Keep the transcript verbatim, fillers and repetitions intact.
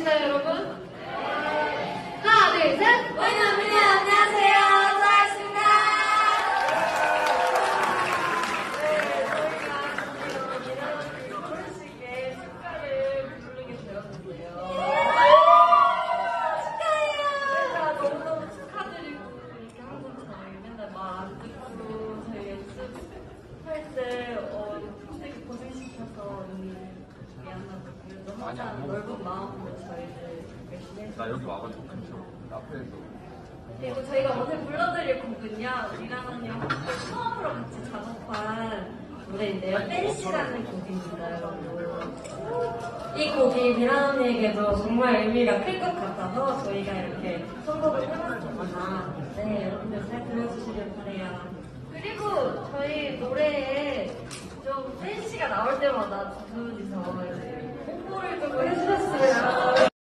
네, 여러분. 하나, 둘, 셋. 원영민이 안녕하세요. 수아였습니다. 네, 저희가 이런 결혼식에 축가를 부르게 되었는데요. 축하해요. 제가 너무너무 축하드리고 이렇게 항상 저희 맨날 말 안 듣고 저희 연습할 때 어, 되게 고생시켜서 언니 미안하고 그래도 항상 넓은 마음으로 저희를 열심히 해주고 나 여기 와가지고 근처 앞에서 그리고 저희가 오늘 불러드릴 곡은요, 미란 언니와 함께 처음으로 같이 작업한 노래인데요. 댄시라는 곡입니다, 여러분. 이 곡이 미란 언니에게도 정말 의미가 클 것 같아서 저희가 이렇게 선곡을 해봤습니다. 네, 여러분들 잘 들어주시길 바래요. 그리고 저희 노래에 좀 댄시가 나올 때마다 두 분이서 이제 홍보를 좀 해주셨으면